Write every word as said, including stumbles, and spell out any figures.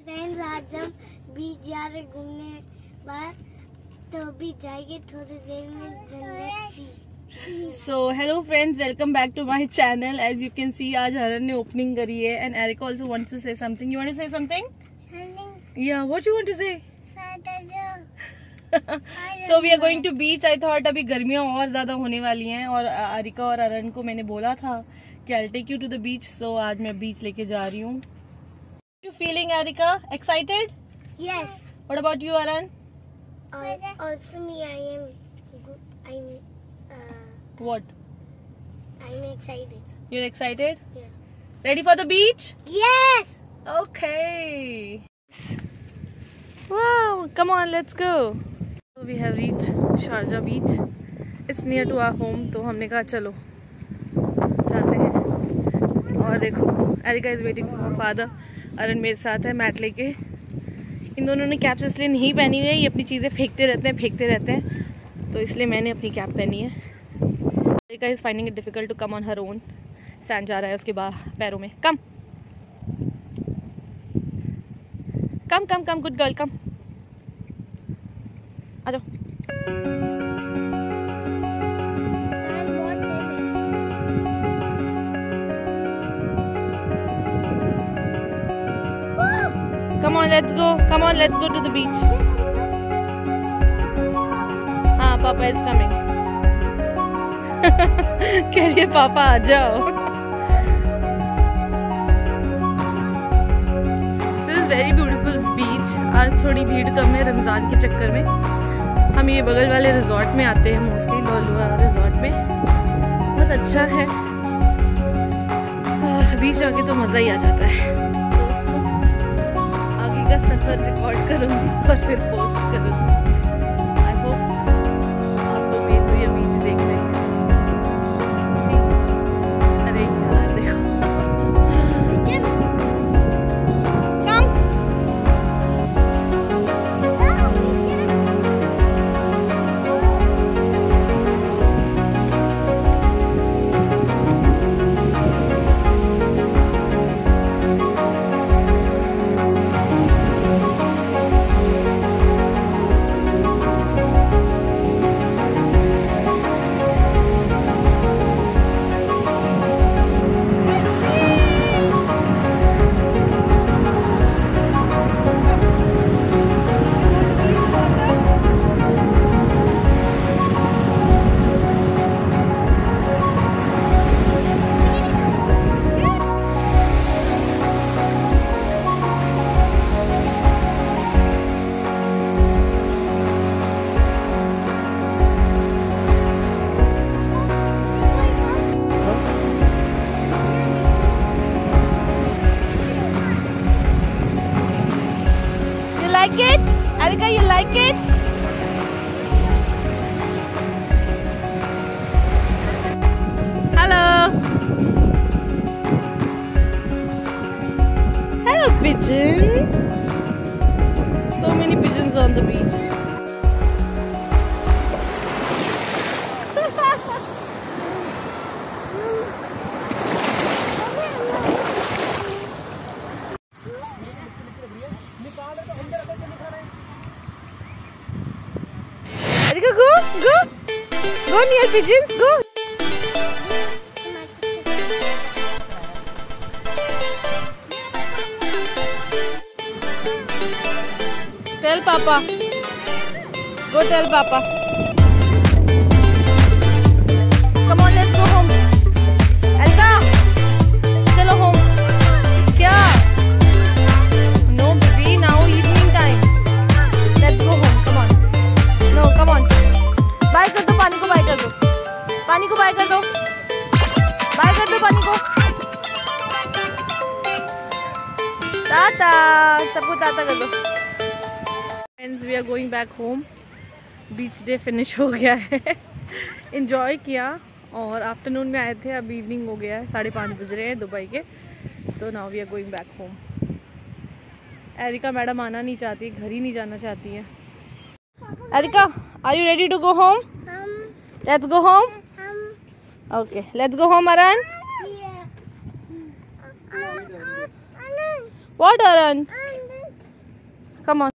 Friends आज हम बीच जा रहे घूमने बाहर, तो भी जाएंगे थोड़ी देर में जन्नत सी। So hello friends, welcome back to my channel. As you can see, आज हरन ने opening करी है and Erica also wants to say something. You want to say something? Yeah, what you want to say? So we are going to beach. I thought अभी गर्मियाँ और ज्यादा होने वाली हैं और अरिका और अरन को मैंने बोला था कि I'll take you to the beach. So आज मैं beach लेके जा रही हूँ. You feeling, Erica? Excited? Yes. What about you, Aran? Uh, also me, I am good. I'm. Uh, What? I'm excited. You're excited? Yeah. Ready for the beach? Yes. Okay. Wow! Come on, let's go. So we have reached Sharjah Beach. It's near to our home. तो हमने कहा चलो जाते हैं. और देखो, Erica is waiting for her father. अरन मेरे साथ है मैट लेके. इन दोनों ने कैप्स इसलिए नहीं पहनी हुई है, ये अपनी चीज़ें फेंकते रहते हैं फेंकते रहते हैं तो इसलिए मैंने अपनी कैप पहनी है. Erika is finding it difficult to come on her own. Sand जा रहा है उसके बाद पैरों में. कम कम कम कम गुड गर्ल कम आ जाओ. Come on, let's go. Come on, let's go to the beach. हाँ, पापा is coming. कह रही है पापा आ जाओ. This is very beautiful beach. आज थोड़ी भीड़ कम है रमजान के चक्कर में. हम ये बगल वाले रिजॉर्ट में आते हैं मोस्टली, लोलुआ रिजॉर्ट में. बहुत अच्छा है. बीच आके तो मजा ही आ जाता है. सफर रिकॉर्ड करूंगी और फिर पोस्ट करूंगी. आई होप आप लोग ये बीच देख रहे हैं. अरे यार देखो like it? Erica, you like it? Hello. Hello, pigeon. So many pigeons on the beach. Go, go, go near pigeons, go. Tell Papa. Go tell Papa. Come on, let's go home. Erica, chalo home. Kya? No, baby, now evening time. Let's go home. Come on. No, come on. Bye कर दो पानी को, bye कर दो पानी को, bye कर दो बाय कर दो पानी को. टाटा सबको टाटा कर दो. Friends we are going back home. Beach day finish हो गया है. एंजॉय किया और आफ्टरनून में आए थे, अब इवनिंग हो गया है. साढ़े पाँच बज रहे हैं दुबई के. तो now we are going back home. Erika madam आना नहीं चाहती, घर ही नहीं जाना चाहती है. Erica, are you ready to go home? Um, Let's go home. Um, Okay, let's go home, Aran. yeah. What, Aran? Come on.